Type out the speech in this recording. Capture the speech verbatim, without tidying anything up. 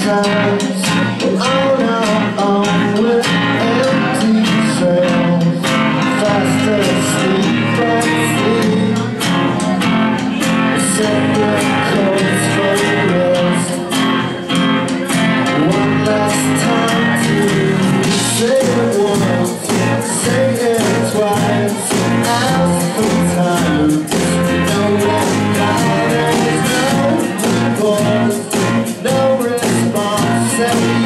times on our own with empty trails, fast asleep and sleep, separate codes for rest. One last time to say it once, say it twice, ask for time. No guidance, no divorce, no response.